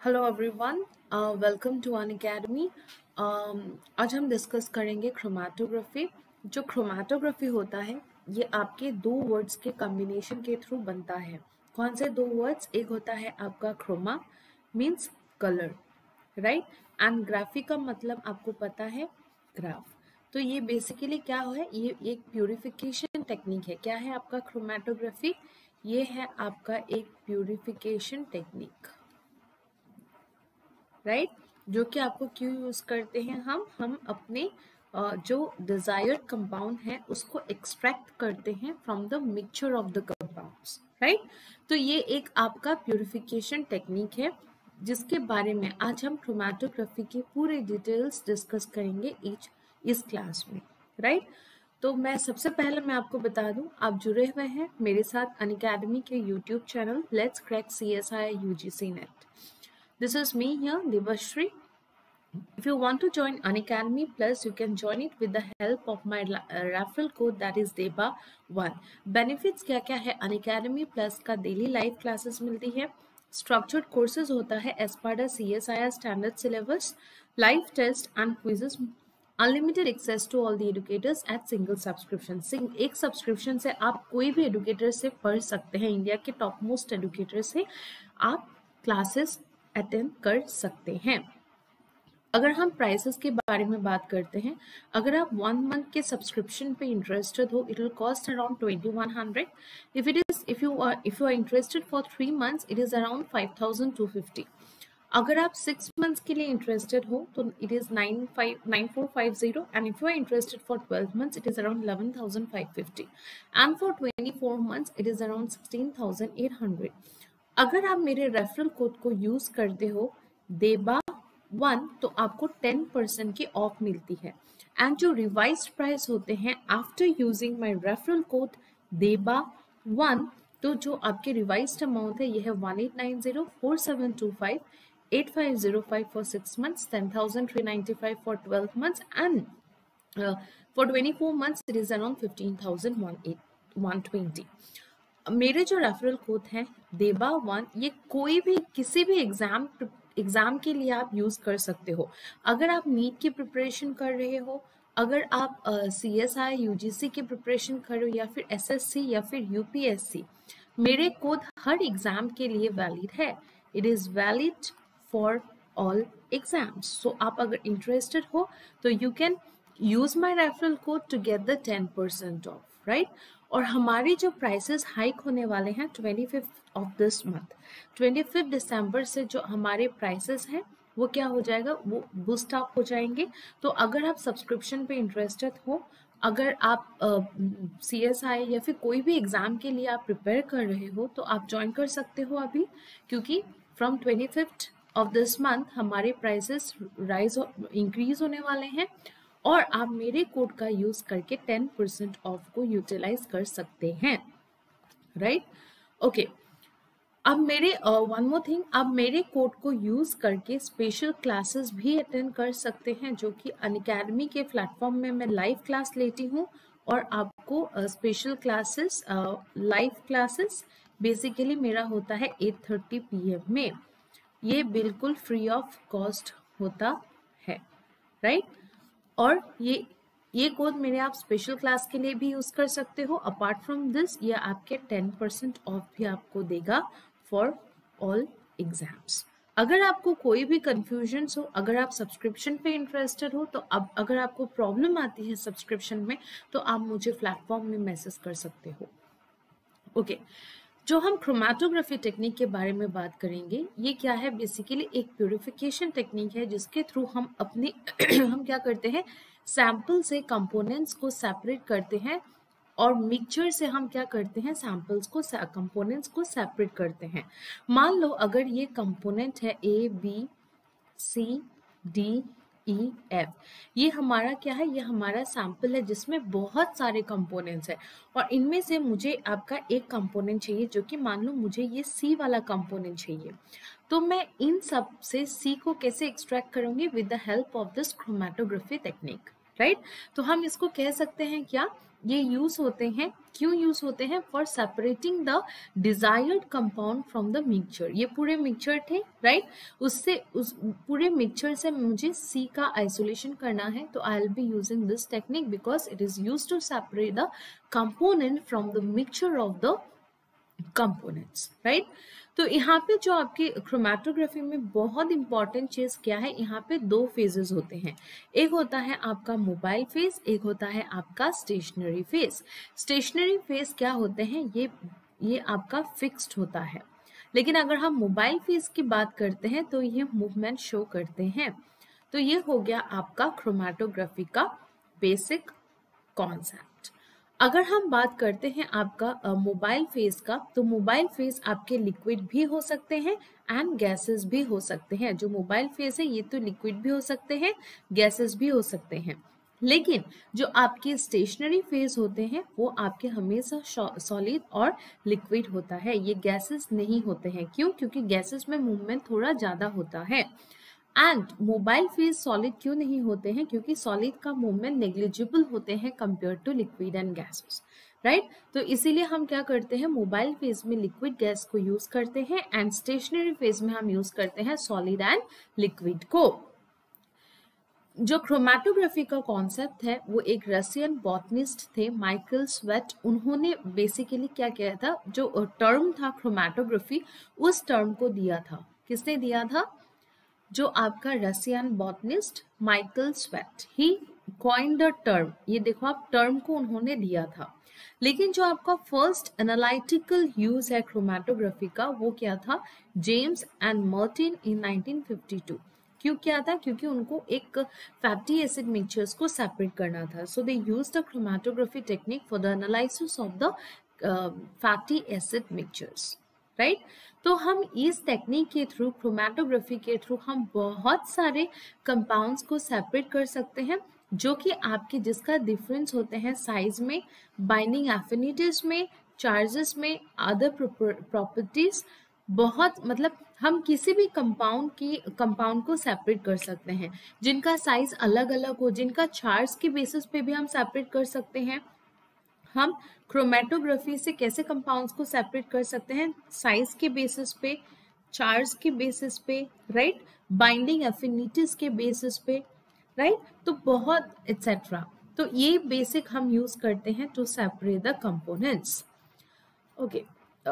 Hello everyone, welcome to Unacademy. आज हम discuss करेंगे क्रोमैटोग्राफी। जो क्रोमैटोग्राफी होता है ये आपके दो वर्ड्स के कॉम्बिनेशन के थ्रू बनता है। कौन से दो वर्ड्स? एक होता है आपका chroma means colour, right, and graphy का मतलब आपको पता है ग्राफ। तो ये बेसिकली क्या है, ये एक प्यूरिफिकेशन टेक्निक है। क्या है आपका क्रोमैटोग्राफी? ये है आपका एक प्यूरिफिकेशन टेक्निक, राइट, जो कि आपको क्यों यूज करते हैं हम अपने जो डिजायर्ड कंपाउंड है उसको एक्सट्रैक्ट करते हैं from the mixture of the compounds, right. तो ये एक आपका प्यूरिफिकेशन टेक्निक है जिसके बारे में आज हम क्रोमैटोग्राफी के पूरे डिटेल्स डिस्कस करेंगे इस क्लास में, राइट। तो मैं सबसे पहले मैं आपको बता दूं, आप जुड़े हुए हैं मेरे साथ अनअकैडमी के YouTube channel let's crack CSI UGC NET. This is me here, Devashri. If you want to join Unacademy Plus, you can join it with the help of my referral code that is DEBA1. Benefits क्या क्या है? Unacademy Plus का daily live classes मिलती है, structured courses होता है as per the CSIR standard syllabus, live test and quizzes, unlimited access to all the educators at single subscription. एक subscription से आप कोई भी एडुकेटर से पढ़ सकते हैं, इंडिया के टॉप मोस्ट एडुकेटर से आप क्लासेस अटेंड कर सकते हैं। अगर हम प्राइसेस के बारे में बात करते हैं, अगर आप 1 मंथ के सब्सक्रिप्शन पे इंटरेस्टेड हो, it will cost around 2100। If you are interested for 3 months it is around 5250। अगर आप 6 मंथ्स के लिए इंटरेस्टेड हो तो it is 9450, and if you are interested for 12 months it is around 11550, and for 24 months it is around 16800। अगर आप मेरे referral code को यूज करते हो DEBA1 तो आपको 10% की ऑफ मिलती है, एंड जो रिवाइज्ड प्राइस होते हैं after using my referral code DEBA1, तो जो आपके रिवाइज्ड अमाउंट है ये है 1890 4725 8505 for 6 months, 10395 for 12 months, and for 24 months it is around 15120। मेरे जो रेफरल कोड है DEBA1, ये कोई भी किसी भी एग्जाम के लिए आप यूज कर सकते हो। अगर आप नीट की प्रिपरेशन कर रहे हो, अगर आप CSI UGC की प्रिपरेशन कर रहे हो, या फिर SSC या फिर UPSC, मेरे कोड हर एग्जाम के लिए वैलिड है। It is valid for all exams. So आप अगर इंटरेस्टेड हो तो you can use my referral code to get the 10% off, right. और हमारे जो प्राइसेस हाइक होने वाले हैं 25 ऑफ दिस मंथ, 25 दिसंबर से जो हमारे प्राइसेस हैं वो क्या हो जाएगा, वो बूस्ट अप हो जाएंगे। तो अगर आप सब्सक्रिप्शन पे इंटरेस्टेड हो, अगर आप CSI या फिर कोई भी एग्जाम के लिए आप प्रिपेयर कर रहे हो तो आप ज्वाइन कर सकते हो अभी, क्योंकि फ्रॉम 25 ऑफ दिस मंथ हमारे प्राइसेस इंक्रीज होने वाले हैं, और आप मेरे कोड का यूज करके 10% ऑफ को यूटिलाइज कर सकते हैं, राइट। ओके, अब मेरे वन मोर थिंग, आप मेरे कोड को यूज करके स्पेशल क्लासेस भी अटेंड कर सकते हैं, जो कि अनअकैडमी के प्लेटफॉर्म में मैं लाइव क्लास लेती हूँ, और आपको special classes, live classes basically मेरा होता है 8:30 PM में। ये बिल्कुल फ्री ऑफ कॉस्ट होता है, राइट। और ये कोड मेरे आप स्पेशल क्लास के लिए भी यूज कर सकते हो। अपार्ट फ्रॉम दिस ये आपके 10% ऑफ भी आपको देगा फॉर ऑल एग्जाम्स। अगर आपको कोई भी कंफ्यूजन हो, अगर आप सब्सक्रिप्शन पे इंटरेस्टेड हो, तो अब अगर आपको प्रॉब्लम आती है सब्सक्रिप्शन में तो आप मुझे प्लेटफॉर्म में मैसेज कर सकते हो। ओके, जो हम क्रोमैटोग्राफी टेक्निक के बारे में बात करेंगे, ये क्या है, बेसिकली एक प्यूरिफिकेशन टेक्निक है जिसके थ्रू हम अपने हम क्या करते हैं, सैंपल से कंपोनेंट्स को सेपरेट करते हैं, और मिक्सचर से हम क्या करते हैं, सैंपल्स को कंपोनेंट्स को सेपरेट करते हैं। मान लो अगर ये कंपोनेंट है ABCDEF, ये हमारा क्या है, ये हमारा सैंपल है जिसमें बहुत सारे कंपोनेंट्स हैं, और इनमें से मुझे आपका एक कंपोनेंट चाहिए, जो कि मान लो मुझे ये C वाला कंपोनेंट चाहिए। तो मैं इन सब से C को कैसे एक्सट्रैक्ट करूंगी, with the help of this chromatography technique, right. तो हम इसको कह सकते हैं क्या, ये यूज होते हैं, क्यों यूज होते हैं? For separating the desired compound from the mixture. ये पूरे मिक्सचर थे, राइट? उससे उस पूरे मिक्सचर से मुझे सी का आइसोलेशन करना है, तो I will be using this technique because it is used to separate the component from the mixture of the components, right? तो यहाँ पे जो आपकी क्रोमैटोग्राफी में बहुत इंपॉर्टेंट चीज क्या है, यहाँ पे दो फेजेस होते हैं। एक होता है आपका मोबाइल फेज, एक होता है आपका स्टेशनरी फेज। स्टेशनरी फेज क्या होते हैं? ये आपका फिक्स्ड होता है, लेकिन अगर हम मोबाइल फेज की बात करते हैं तो ये मूवमेंट शो करते हैं। तो ये हो गया आपका क्रोमैटोग्राफी का बेसिक कॉन्सेप्ट। अगर हम बात करते हैं आपका मोबाइल फेज का, तो मोबाइल फेज आपके लिक्विड भी हो सकते हैं एंड गैसेस भी हो सकते हैं। जो मोबाइल फेज है ये तो लिक्विड भी हो सकते हैं, गैसेस भी हो सकते हैं, लेकिन जो आपके स्टेशनरी फेज होते हैं वो आपके हमेशा सॉलिड और लिक्विड होता है, ये गैसेस नहीं होते हैं। क्यों? क्योंकि गैसेस में मूवमेंट थोड़ा ज्यादा होता है। एंड मोबाइल फेज सॉलिड क्यों नहीं होते हैं? क्योंकि सॉलिड का मूवमेंट नेग्लिजिबल होते हैं compare to liquid and gases, right? तो इसीलिए हम क्या करते हैं, मोबाइल फेज में लिक्विड गैस को यूज करते हैं एंड स्टेशनरी फेज में हम यूज करते हैं सॉलिड एंड लिक्विड को। जो क्रोमैटोग्राफी का कॉन्सेप्ट है वो एक रशियन बॉटनिस्ट थे माइकल स्वेट, उन्होंने बेसिकली क्या किया था, जो टर्म था क्रोमैटोग्राफी, उस टर्म को दिया था। किसने दिया था? जो आपका रशियन बॉटनिस्ट माइकल स्वेट, ही कॉइन्ड द टर्म। ये देखो आप, टर्म को उन्होंने दिया था। लेकिन जो आपका फर्स्ट एनालिटिकल यूज है क्रोमैटोग्राफी का वो क्या था? James and Martin in 1952। क्यों किया था? क्योंकि उनको एक फैटी एसिड मिक्सचर्स को सेपरेट करना था। So they use the chromatography technique for the analysis of the fatty acid mixtures, right? तो हम इस टेक्निक के थ्रू, क्रोमैटोग्राफी के थ्रू, हम बहुत सारे कंपाउंड्स को सेपरेट कर सकते हैं जो कि आपके जिसका डिफरेंस होते हैं साइज में, बाइंडिंग एफिनिटीज में, चार्जेस में, अदर प्रॉपर्टीज। बहुत मतलब हम किसी भी कंपाउंड को सेपरेट कर सकते हैं जिनका साइज अलग अलग हो, जिनका चार्ज के बेसिस पे भी हम सेपरेट कर सकते हैं। हम क्रोमैटोग्राफी से कैसे कंपाउंड्स को सेपरेट कर सकते हैं? साइज के बेसिस पे, चार्ज के बेसिस पे, राइट? बाइंडिंग एफिनिटीज के बेसिस पे, राइट? तो बहुत एटसेट्रा। तो ये बेसिक हम यूज करते हैं to separate the components. Okay,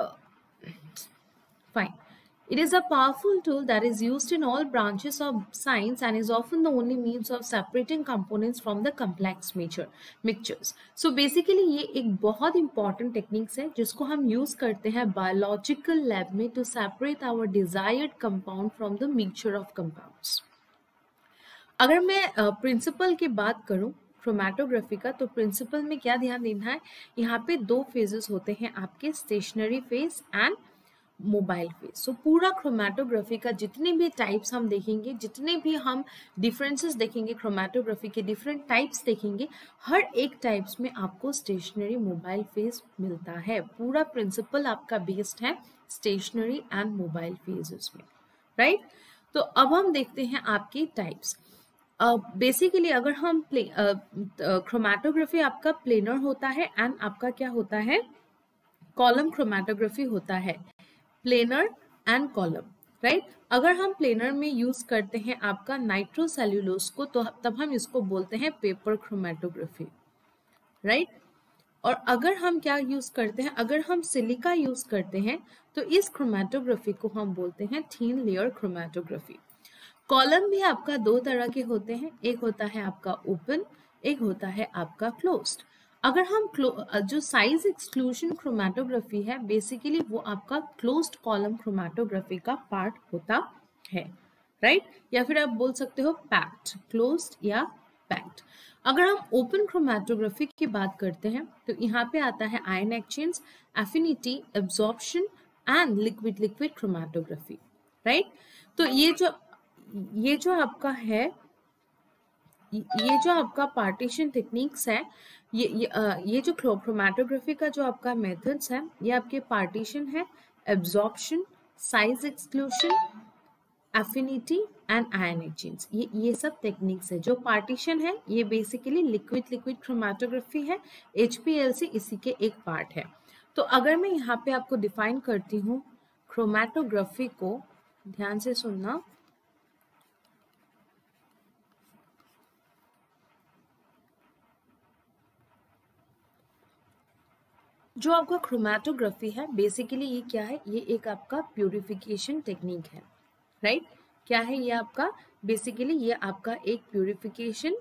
fine. It is a powerful tool that is used in all branches of science and is often the only means of separating components from the complex mixtures. So basically ये एक बहुत important techniques है जिसको हम use करते हैं biological lab में to separate our desired compound from the mixture of compounds. अगर मैं प्रिंसिपल की बात करूं क्रोमैटोग्राफी का, तो प्रिंसिपल में क्या ध्यान देना है, यहाँ पे दो फेजेस होते हैं आपके, stationary phase and mobile phase. So पूरा क्रोमैटोग्राफी का जितने भी टाइप्स हम देखेंगे, जितने भी हम डिफरेंसेस देखेंगे, क्रोमैटोग्राफी के डिफरेंट टाइप्स देखेंगे, हर एक टाइप्स में आपको स्टेशनरी, मोबाइल फेज मिलता है। पूरा प्रिंसिपल आपका बेस्ड है स्टेशनरी एंड मोबाइल फेजेस में, राइट? तो अब हम देखते हैं आपकी टाइप्स। बेसिकली अगर हम क्रोमैटोग्राफी आपका प्लेनर होता है एंड आपका क्या होता है, कॉलम क्रोमैटोग्राफी होता है, प्लेनर एंड कॉलम, राइट? अगर हम प्लेनर में यूज करते हैं आपका नाइट्रोसेल्यूलोज को, तो तब हम इसको बोलते हैं पेपर क्रोमैटोग्राफी, राइट? और अगर हम क्या यूज करते हैं, अगर हम सिलिका यूज करते हैं तो इस क्रोमैटोग्राफी को हम बोलते हैं थिन लेयर क्रोमैटोग्राफी। कॉलम भी आपका दो तरह के होते हैं, एक होता है आपका ओपन, एक होता है आपका क्लोज्ड। अगर हम जो साइज एक्सक्लूजन क्रोमैटोग्राफी है, बेसिकली वो आपका क्लोज्ड कॉलम क्रोमैटोग्राफी का पार्ट होता है, राइट? या फिर आप बोल सकते हो पैक्ड, क्लोज्ड या पैक्ड। अगर हम ओपन क्रोमैटोग्राफी की बात करते हैं तो यहाँ पे आता है ion exchange, affinity, absorption and liquid liquid chromatography, right? तो ये जो आपका है, ये जो आपका पार्टीशन टेक्निक्स है, ये जो क्रोमैटोग्राफी का जो आपका मेथड्स है, ये आपके पार्टीशन है, absorption, size exclusion affinity and ion exchange, ये सब टेक्निक्स है। जो पार्टीशन है ये बेसिकली लिक्विड लिक्विड क्रोमेटोग्राफी है, HPLC इसी के एक पार्ट है। तो अगर मैं यहाँ पे आपको डिफाइन करती हूँ क्रोमेटोग्राफी को, ध्यान से सुनना, जो आपका क्रोमेटोग्राफी है बेसिकली ये क्या है, ये एक आपका प्यूरिफिकेशन टेक्निक है, राइट? क्या है ये आपका, बेसिकली ये आपका एक प्यूरिफिकेशन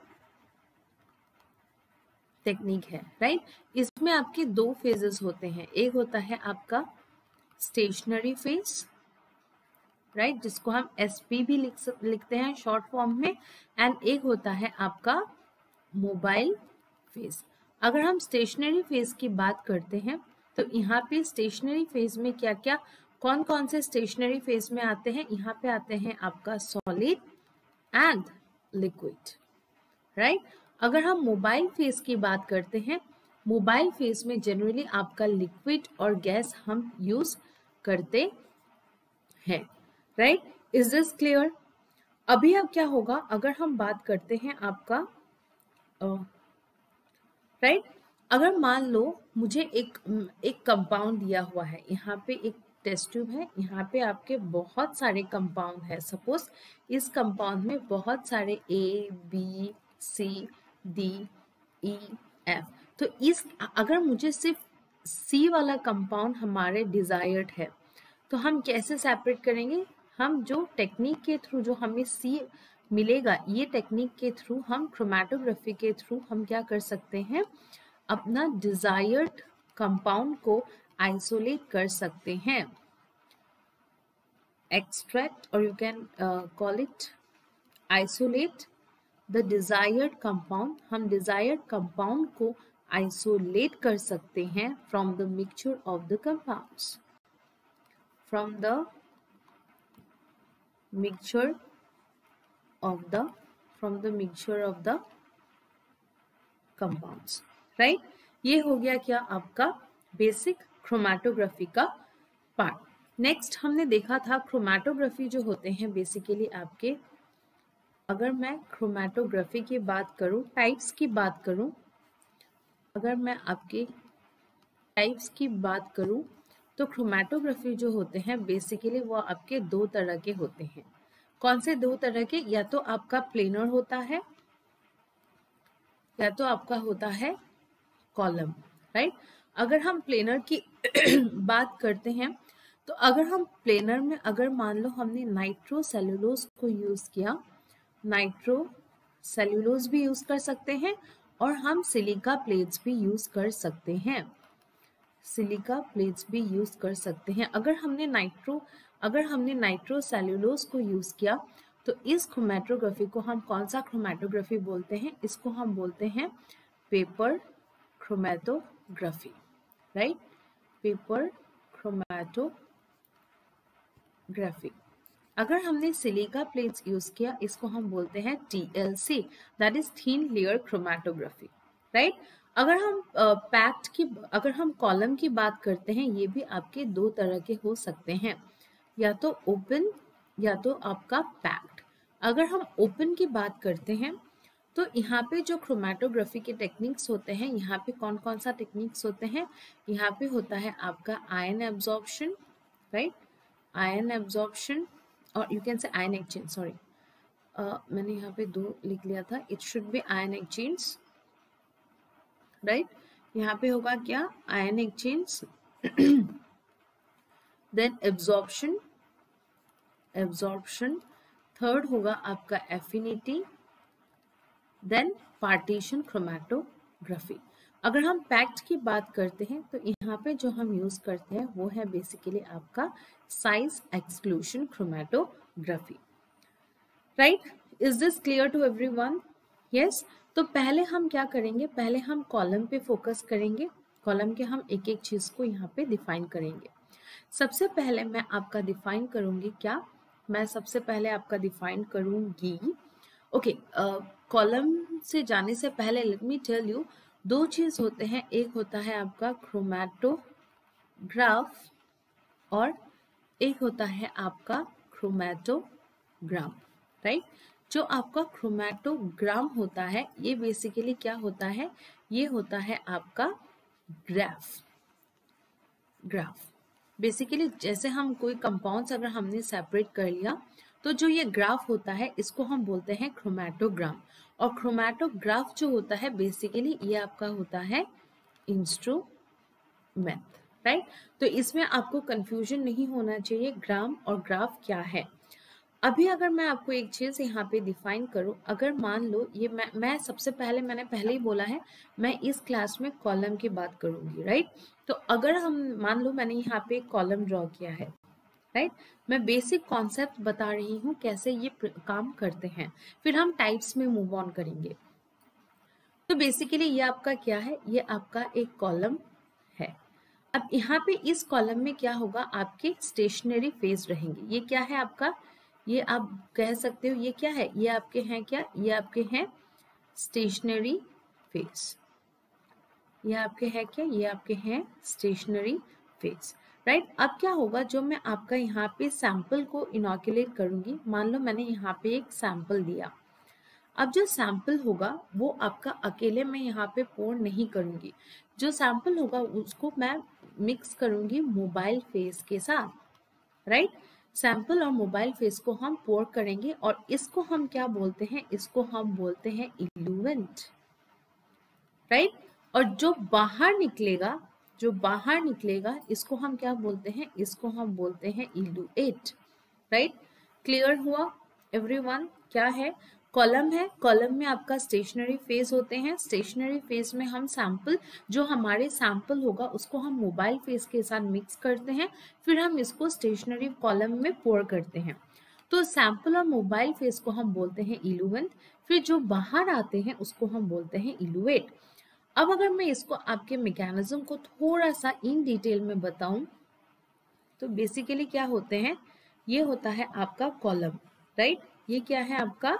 टेक्निक है, राइट? इसमें आपके दो फेजेस होते हैं, एक होता है आपका स्टेशनरी फेज, राइट, जिसको हम SP भी लिखते हैं शॉर्ट फॉर्म में, एंड एक होता है आपका मोबाइल फेज। अगर हम स्टेशनरी फेज की बात करते हैं तो यहाँ पे स्टेशनरी फेज में क्या क्या, कौन कौन से स्टेशनरी फेज में आते हैं, यहाँ पे आते हैं आपका सॉलिड एंड लिक्विड, राइट? अगर हम मोबाइल फेज की बात करते हैं, मोबाइल फेज में जनरली आपका लिक्विड और गैस हम यूज करते हैं, राइट? Is this clear? अभी अब क्या होगा, अगर हम बात करते हैं आपका राइट, अगर मान लो मुझे एक कंपाउंड दिया हुआ है, यहाँ पे एक टेस्ट ट्यूब है, यहाँ पे आपके बहुत सारे कंपाउंड है, सपोज इस कंपाउंड में बहुत सारे ABCDEF, तो इस अगर मुझे सिर्फ C वाला कंपाउंड हमारे डिजायर्ड है तो हम कैसे सेपरेट करेंगे, हम जो टेक्निक के थ्रू जो हमें C मिलेगा, ये टेक्निक के थ्रू हम क्रोमेटोग्राफी के थ्रू हम क्या कर सकते हैं, अपना डिजायर्ड कंपाउंड को आइसोलेट कर सकते हैं, एक्सट्रैक्ट, और you can call it isolate the desired compound. हम डिजायर्ड कंपाउंड को आइसोलेट कर सकते हैं from the mixture of the compounds, from the mixture of the compounds, right? ये हो गया क्या आपका बेसिक क्रोमेटोग्राफी का पार्ट। नेक्स्ट हमने देखा था क्रोमेटोग्राफी जो होते हैं बेसिकली आपके, अगर मैं क्रोमेटोग्राफी की बात करूं, टाइप्स की बात करूं, अगर मैं आपके टाइप्स की बात करूं तो क्रोमेटोग्राफी जो होते हैं बेसिकली वो आपके दो तरह के होते हैं। कौन से दो तरह के, या तो आपका प्लेनर होता है या तो आपका होता है कॉलम, राइट? अगर हम प्लेनर की बात करते हैं तो अगर हम प्लेनर में अगर मान लो हमने नाइट्रोसेल्यूलोज को यूज किया, नाइट्रोसेल्यूलोज भी यूज कर सकते हैं और हम सिलिका प्लेट्स भी यूज कर सकते हैं, सिलिका प्लेट्स भी यूज कर सकते हैं। अगर हमने नाइट्रोसेल्यूलोज को यूज किया तो इस क्रोमेटोग्राफी को हम कौन सा क्रोमेटोग्राफी बोलते हैं, इसको हम बोलते हैं paper chromatography, right? Paper chromatography. अगर हमने सिलिका प्लेट्स यूज किया इसको हम बोलते हैं TLC, that is thin layer chromatography, right? अगर हम कॉलम की बात करते हैं, ये भी आपके दो तरह के हो सकते हैं, या तो ओपन या तो आपका पैक्ड। अगर हम ओपन की बात करते हैं तो यहाँ पे जो क्रोमेटोग्राफी के टेक्निक्स होते हैं, यहाँ पे कौन कौन सा टेक्निक्स होते हैं, यहाँ पे होता है आपका ion absorption, right? Ion absorption, और you can say ion exchange, sorry मैंने यहाँ पे दो लिख लिया था, it should be ion exchange, right? यहाँ पे होगा क्या, ion exchange, then absorption, third होगा आपका एफिनिटी, देन पार्टीशन क्रोमेटोग्राफी। अगर हम पैक्ड की बात करते हैं तो यहाँ पे जो हम यूज करते हैं वो है बेसिकली आपका size exclusion chromatography, right? Is this clear to everyone? Yes. तो पहले हम क्या करेंगे, पहले हम कॉलम पे फोकस करेंगे, कॉलम के हम एक एक चीज को यहाँ पे डिफाइन करेंगे। सबसे पहले मैं आपका डिफाइन करूंगी क्या, मैं सबसे पहले आपका डिफाइन करूंगी, ओके, कॉलम से जाने से पहले लेट मी टेल यू, दो चीज होते हैं, एक होता है आपका क्रोमेटोग्राफ और एक होता है आपका क्रोमेटोग्राफी, क्रोमैटोग्राम, राइट। जो आपका क्रोमैटोग्राम होता है ये बेसिकली क्या होता है, ये होता है आपका ग्राफ। बेसिकली जैसे हम कोई कंपाउंड्स अगर हमने सेपरेट कर लिया तो जो ये ग्राफ होता है इसको हम बोलते हैं क्रोमैटोग्राम। और क्रोमैटोग्राफ जो होता है बेसिकली ये आपका होता है इंस्ट्रूमेंट, राइट। तो इसमें आपको कंफ्यूजन नहीं होना चाहिए ग्राम और ग्राफ क्या है। अभी अगर मैं आपको एक चीज यहाँ पे डिफाइन करूँ, अगर मान लो ये मैं सबसे पहले मैंने पहले ही बोला है मैं इस क्लास में कॉलम की बात करूंगी, राइट। तो अगर हम मान लो मैंने यहाँ पे एक कॉलम ड्रॉ किया है, राइट, मैं बेसिक कॉन्सेप्ट बता रही हूँ कैसे ये काम करते हैं, फिर हम टाइप्स में मूव ऑन करेंगे। तो बेसिकली ये आपका क्या है, ये आपका एक कॉलम है। अब यहाँ पे इस कॉलम में क्या होगा, आपके स्टेशनरी फेज रहेंगे। ये क्या है आपका, ये आप कह सकते हो ये क्या है, ये आपके हैं क्या, ये आपके हैं स्टेशनरी फेज। ये आपके हैं क्या, ये आपके हैं स्टेशनरी फेज, राइट। अब क्या होगा, जो मैं आपका यहाँ पे सैंपल को इनोकुलेट करूंगी, मान लो मैंने यहाँ पे एक सैंपल दिया। अब जो सैंपल होगा वो आपका अकेले मैं यहाँ पे पोर नहीं करूंगी, जो सैंपल होगा उसको मैं मिक्स करूंगी मोबाइल फेस के साथ, राइट। सैंपल और मोबाइल फेस को हम पोर करेंगे और इसको हम क्या बोलते हैं, इसको हम बोलते हैं इल्यूवेंट, राइट। और जो बाहर निकलेगा इसको हम क्या बोलते हैं, इसको हम बोलते हैं इल्यूएट, राइट। क्लियर हुआ एवरीवन, क्या है, कॉलम है, कॉलम में आपका स्टेशनरी फेज होते हैं, स्टेशनरी फेज में हम सैंपल, जो हमारे सैंपल होगा उसको हम मोबाइल फेज के साथ मिक्स करते हैं, फिर हम इसको स्टेशनरी कॉलम में पोर करते हैं। तो सैंपल और मोबाइल फेज को हम बोलते हैं इल्यूवेंट, फिर जो बाहर आते हैं उसको हम बोलते हैं इल्यूएट। अब अगर मैं इसको आपके मैकेनिज्म को थोड़ा सा इन डिटेल में बताऊं तो बेसिकली क्या होते हैं, ये होता है आपका कॉलम, राइट। ये क्या है आपका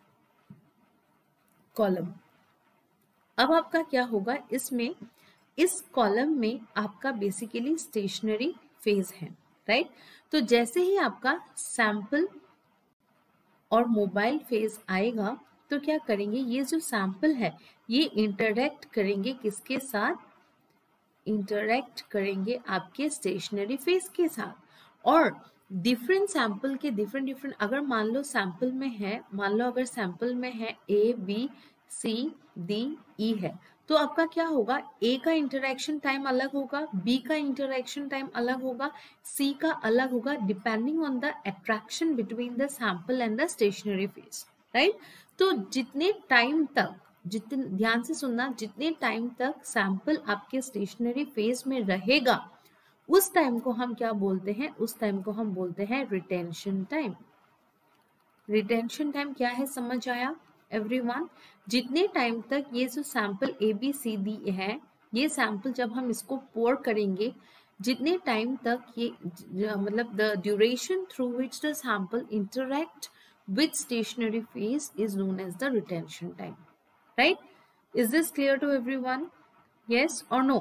कॉलम। अब आपका क्या होगा, इसमें इस कॉलम में आपका बेसिकली स्टेशनरी फेज है, राइट। तो जैसे ही आपका सैंपल और मोबाइल फेज आएगा तो क्या करेंगे, ये जो सैंपल है ये इंटरेक्ट करेंगे किसके साथ, इंटरेक्ट करेंगे आपके स्टेशनरी फेज के साथ। और डिफरेंट सैंपल के डिफरेंट अगर मान लो सैंपल में है, मान लो अगर सैंपल में है ए बी सी डी ई है, तो आपका क्या होगा, ए का इंटरेक्शन टाइम अलग होगा, बी का इंटरेक्शन टाइम अलग होगा, सी का अलग होगा, depending on the attraction between the sample and the stationary phase, right. तो जितने टाइम तक, जितने ध्यान से सुनना, जितने टाइम तक सैंपल आपके स्टेशनरी फेज में रहेगा उस टाइम को हम क्या बोलते हैं, उस टाइम को हम बोलते हैं रिटेंशन टाइम। रिटेंशन टाइम क्या है, समझ आया एवरीवन। जितने टाइम तक ये जो sample A B C D है, ये सैंपल जब हम इसको पोर करेंगे, जितने टाइम तक ये मतलब the duration through which the sample interact with stationary phase is known as the retention time, right? Is this clear to everyone? Yes or no?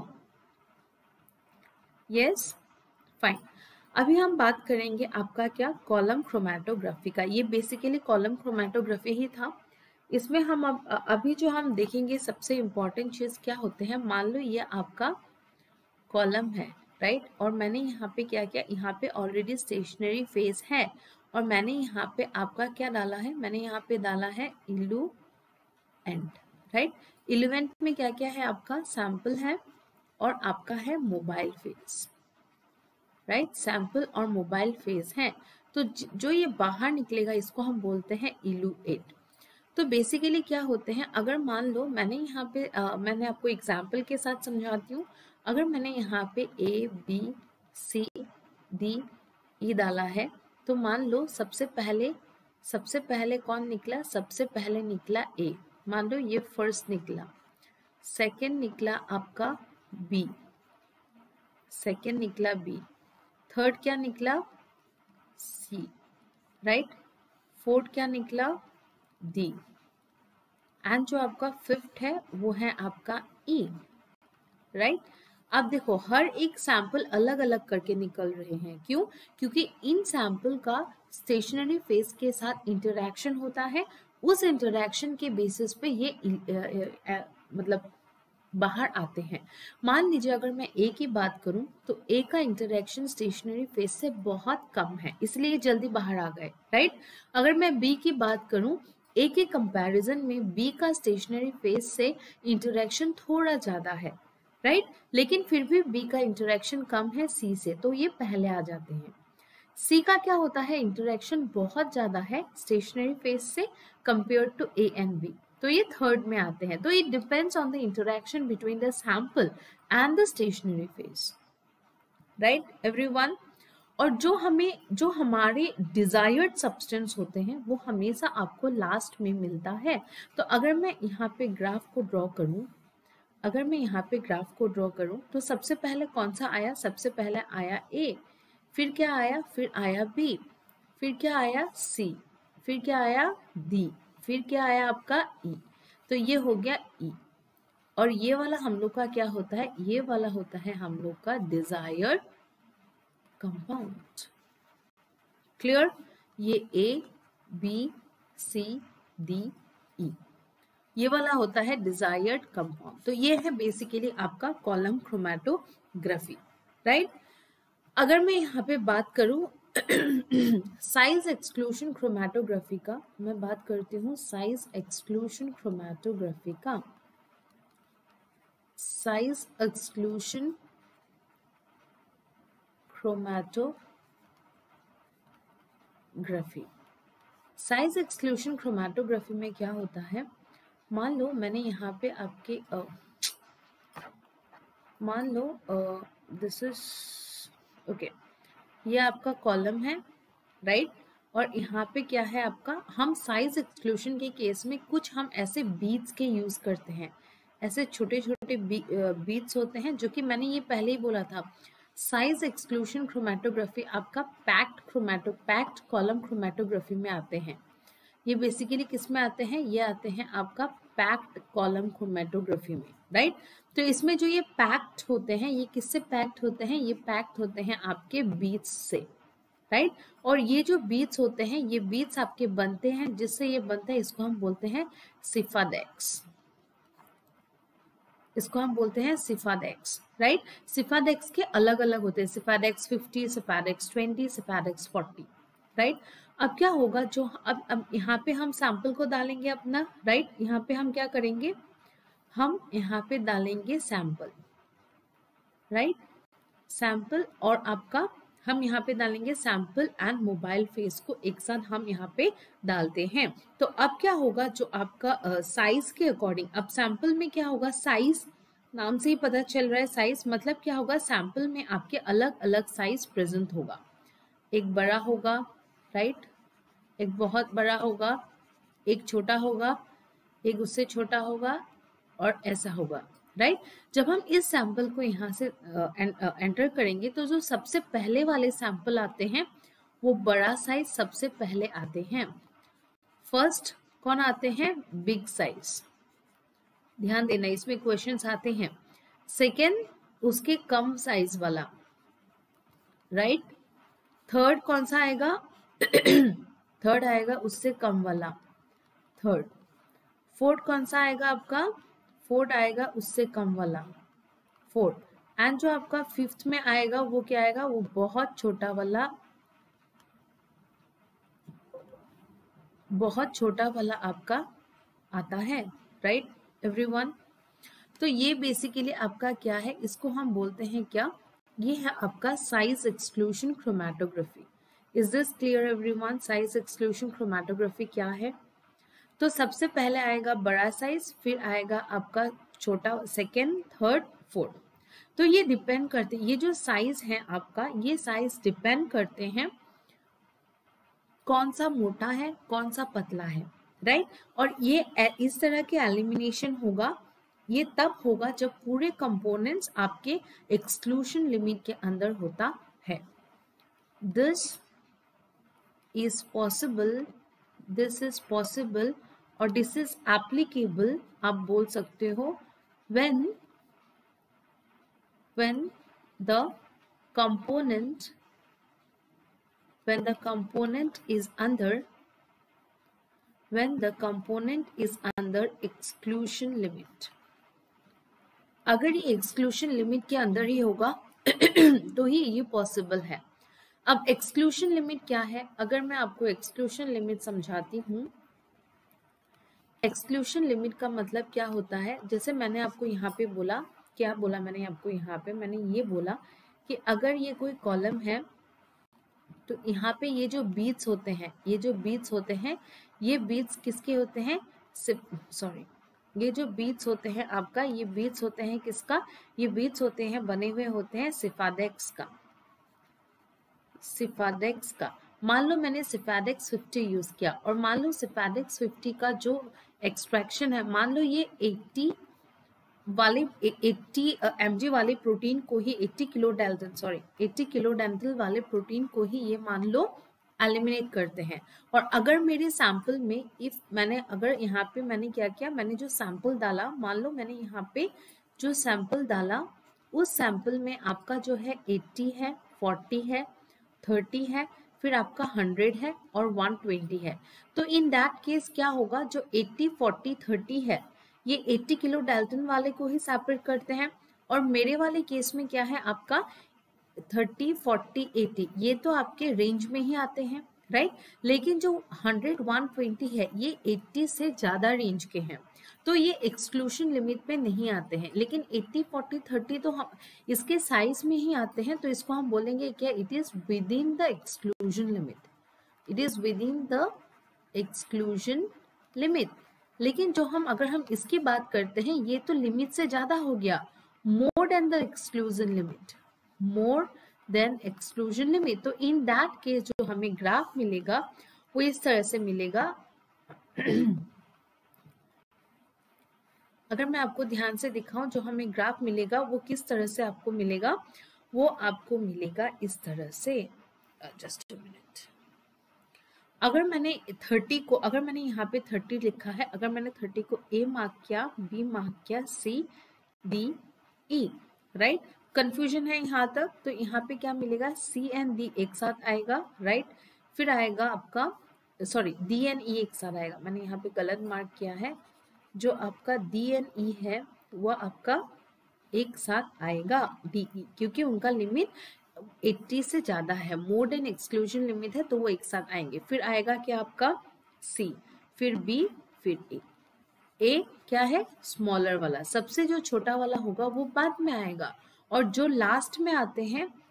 Yes, fine. अभी हम बात करेंगे आपका क्या, कॉलम क्रोमैटोग्राफी का। ये बेसिकली कॉलम क्रोमैटोग्राफी ही था। इसमें हम अभी जो हम देखेंगे सबसे इम्पोर्टेंट चीज क्या होते हैं, मान लो ये आपका कॉलम है, राइट। और मैंने यहाँ पे क्या किया, यहाँ पे ऑलरेडी स्टेशनरी फेज है और मैंने यहाँ पे आपका क्या डाला है, मैंने यहाँ पे डाला है इल्यूएंट, राइट। इल्यूएंट में क्या क्या है, आपका सैंपल है और आपका है मोबाइल फेज, राइट। सैंपल और मोबाइल फेज है, तो जो ये बाहर निकलेगा इसको हम बोलते हैं इल्यूएट। तो बेसिकली क्या होते हैं, अगर मान लो मैंने यहाँ पे मैंने आपको एग्जाम्पल के साथ समझाती हूँ। अगर मैंने यहाँ पे ए बी सी डी ई डाला है, तो मान लो सबसे पहले कौन निकला, सबसे पहले निकला ए, मान लो ये फर्स्ट निकला, सेकंड निकला आपका बी, सेकंड निकला बी, थर्ड क्या निकला सी, राइट, फोर्थ क्या निकला डी, एंड जो आपका फिफ्थ है वो है आपका ई, राइट। आप देखो हर एक सैंपल अलग अलग करके निकल रहे हैं, क्यों? क्योंकि इन सैंपल का स्टेशनरी फेज के साथ इंटरेक्शन होता है, उस इंटरेक्शन के बेसिस पे ये मतलब बाहर आते हैं। मान लीजिए अगर मैं ए की बात करूं तो ए का इंटरेक्शन स्टेशनरी फेज से बहुत कम है, इसलिए जल्दी बाहर आ गए, राइट। अगर मैं बी की बात करूं, ए के कंपैरिजन में बी का स्टेशनरी फेज से इंटरेक्शन थोड़ा ज्यादा है, राइट, लेकिन फिर भी बी का इंटरेक्शन कम है सी से, तो ये पहले आ जाते हैं। सी का क्या होता है, इंटरेक्शन बहुत ज्यादा है स्टेशनरी फेज से compare to A and B, तो ये थर्ड में आते हैं। तो it depends on the interaction between the sample and the stationary phase, right everyone. और जो हमारे डिजायर्ड सब्सटेंस होते हैं वो हमेशा आपको लास्ट में मिलता है। तो अगर मैं यहाँ पे ग्राफ को ड्रॉ करूँ, तो सबसे पहले कौन सा आया, सबसे पहले आया ए, फिर क्या आया, फिर आया बी, फिर क्या आया सी, फिर क्या आया डी, फिर क्या आया आपका ई। तो ये हो गया ई, और ये वाला हम लोग का क्या होता है, ये वाला होता है हम लोग का डिजायर्ड कंपाउंड। क्लियर? ये ए बी सी डी ई, ये वाला होता है डिजायर्ड कंपाउंड। तो ये है बेसिकली आपका कॉलम क्रोमैटोग्राफी, राइट। अगर मैं यहाँ पे बात करूं साइज एक्सक्लूशन क्रोमैटोग्राफी का, मैं बात करती हूँ साइज एक्सक्लूशन क्रोमैटोग्राफी का। Size exclusion chromatography, size exclusion chromatography में क्या होता है, मान लो मैंने यहाँ पे आपके मान लो दिस इज ओके, ये आपका कॉलम है, राइट, और यहाँ पे क्या है आपका, हम साइज एक्सक्लूशन के केस में कुछ हम ऐसे बीट्स के यूज करते हैं, ऐसे छोटे छोटे बीट्स होते हैं, जो कि मैंने ये पहले ही बोला था। साइज एक्सक्लूशन क्रोमैटोग्राफी आपका पैक्ट कॉलम क्रोमैटोग्राफी में आते हैं। ये बेसिकली किस में आते हैं, ये आते हैं आपका पैक्ट कॉलम क्रोमैटोग्राफी में, राइट। तो इसमें जो ये पैक्ट होते हैं, ये किससे पैक्ट होते हैं, ये पैक्ट होते हैं आपके बीट्स से, राइट। और ये जो बीट्स होते हैं, ये बीट्स आपके बनते हैं, जिससे ये बनता है, इसको हम बोलते हैं सिफाडेक्स, इसको हम बोलते हैं सिफाडेक्स, राइट। सिफाडेक्स के अलग अलग होते हैं, सिफाडेक्स 50, सिफाडेक्स 20, सिफाडेक्स 40, राइट। अब क्या होगा, जो अब यहाँ पे हम सैंपल को डालेंगे अपना, राइट, यहाँ पे हम क्या करेंगे, हम यहाँ पे डालेंगे सैंपल, राइट, सैंपल, और आपका हम यहाँ पे डालेंगे सैंपल एंड मोबाइल फेस को एक साथ हम यहाँ पे डालते हैं। तो अब क्या होगा, जो आपका साइज के अकॉर्डिंग, अब सैंपल में क्या होगा, साइज नाम से ही पता चल रहा है, साइज मतलब क्या होगा, सैंपल में आपके अलग अलग साइज प्रेजेंट होगा, एक बड़ा होगा, राइट, एक बहुत बड़ा होगा, एक छोटा होगा, एक उससे छोटा होगा, और ऐसा होगा, राइट। जब हम इस सैंपल को यहाँ से एंटर करेंगे, तो जो सबसे पहले वाले सैंपल आते हैं वो बड़ा साइज सबसे पहले आते हैं। फर्स्ट कौन आते हैं, बिग साइज, ध्यान देना इसमें क्वेश्चंस आते हैं। सेकेंड उसके कम साइज वाला, राइट। थर्ड कौन सा आएगा थर्ड आएगा उससे कम वाला, थर्ड। फोर्थ कौन सा आएगा आपका, फोर्थ आएगा उससे कम वाला, फोर्थ। एंड जो आपका फिफ्थ में आएगा वो क्या आएगा, वो बहुत छोटा वाला, बहुत छोटा वाला आपका आता है, राइट एवरीवन। तो ये बेसिकली आपका क्या है, इसको हम बोलते हैं क्या, ये है आपका size exclusion chromatography. Is this clear everyone, size exclusion chromatography क्या है। तो सबसे पहले आएगा बड़ा साइज, फिर आएगा आपका छोटा, सेकेंड, थर्ड, फोर्थ। तो ये डिपेंड करते, ये जो साइज है आपका, ये साइज डिपेंड करते हैं कौन सा मोटा है कौन सा पतला है, राइट। और ये इस तरह के एलिमिनेशन होगा, ये तब होगा जब पूरे कंपोनेंट्स आपके एक्सक्लूशन लिमिट के अंदर होता है। दिस इज पॉसिबल और दिस इज एप्लीकेबल, आप बोल सकते हो, when when the component is under exclusion limit. अगर ये एक्सक्लूशन लिमिट के अंदर ही होगा तो ही ये पॉसिबल है। अब एक्सक्लूशन लिमिट क्या है, अगर मैं आपको एक्सक्लूशन लिमिट समझाती हूँ। एक्सक्लूशन लिमिट का मतलब क्या होता है, जैसे मैंने आपको यहाँ पे बोला, क्या बोला मैंने आपको यहाँ पे, मैंने ये बोला कि अगर ये कोई कॉलम है तो यहाँ पे ये जो बीट्स होते हैं, ये बीट्स किसके होते हैं, ये जो बीट्स होते हैं आपका, ये बीट्स होते हैं किसका, ये बीट्स होते हैं, बने हुए होते हैं सिफाडेक्स का। मान लो मैंने सिफाडेक्स 50 यूज किया और मान लो सिफाडेक्स 50 का जो एक्सट्रैक्शन है, मान लो ये 80 mg वाले प्रोटीन को ही 80 किलो डेल्टन वाले प्रोटीन को ही ये मान लो एलिमिनेट करते हैं। और अगर मेरे सैंपल में अगर यहाँ पे मैंने क्या किया, मैंने जो सैंपल डाला, मान लो मैंने यहाँ पे जो सैंपल डाला, उस सैंपल में आपका जो है 80 है, 40 है, 30 है, फिर आपका 100 है और 120 है। तो इन दैट केस क्या होगा, जो 80, 40, 30 है ये 80 किलो डेल्टन वाले को ही सेपरेट करते हैं, और मेरे वाले केस में क्या है आपका 30, 40, 80 ये तो आपके रेंज में ही आते हैं, राइट। लेकिन जो 100, 120 है ये 80 से ज्यादा रेंज के हैं, तो ये एक्सक्लूशन लिमिट पे नहीं आते हैं। लेकिन 80, 40, 30 तो हम इसके साइज में ही आते हैं, तो इसको हम बोलेंगे क्या, it is within the exclusion limit. लेकिन जो अगर हम इसकी बात करते हैं, ये तो लिमिट से ज्यादा हो गया, more than the exclusion limit. तो इन दैट केस जो हमें ग्राफ मिलेगा वो इस तरह से मिलेगा। अगर मैं आपको ध्यान से दिखाऊं, जो हमें ग्राफ मिलेगा वो किस तरह से आपको मिलेगा, वो आपको मिलेगा इस तरह से। Just a minute. अगर मैंने 30 को, अगर मैंने यहाँ पे 30 लिखा है, अगर मैंने 30 को A मार्क किया, B मार्क किया, C, D, E, राइट। कंफ्यूजन है यहाँ तक, तो यहाँ पे क्या मिलेगा, C एंड D एक साथ आएगा, राइट। फिर आएगा आपका D एंड E एक साथ आएगा, मैंने यहाँ पे गलत मार्क किया है, जो आपका D एंड E है वो आपका एक साथ आएगा DE, क्योंकि उनका लिमिट 80 से ज्यादा है, मोर देन एक्सक्लूजन लिमिट है, तो वो एक साथ आएंगे। फिर आएगा क्या आपका C, फिर B, फिर A क्या है, स्मॉलर वाला, सबसे जो छोटा वाला होगा वो बाद में आएगा, और जो लास्ट में आते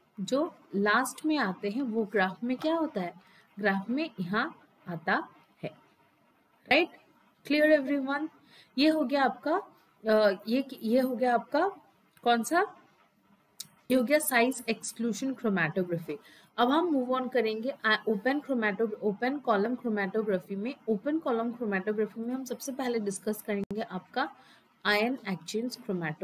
हैं वो ग्राफ में क्या होता है, ग्राफ में यहाँ आता है, राइट। Clear everyone. ये हो गया आपका ये हो गया आपका कौन सा, ये हो गया साइज एक्सक्लूशन क्रोमैटोग्राफी। अब हम मूव ऑन करेंगे ओपन कॉलम क्रोमैटोग्राफी में। ओपन कॉलम क्रोमैटोग्राफी में हम सबसे पहले डिस्कस करेंगे आपका आयन एक्सचेंज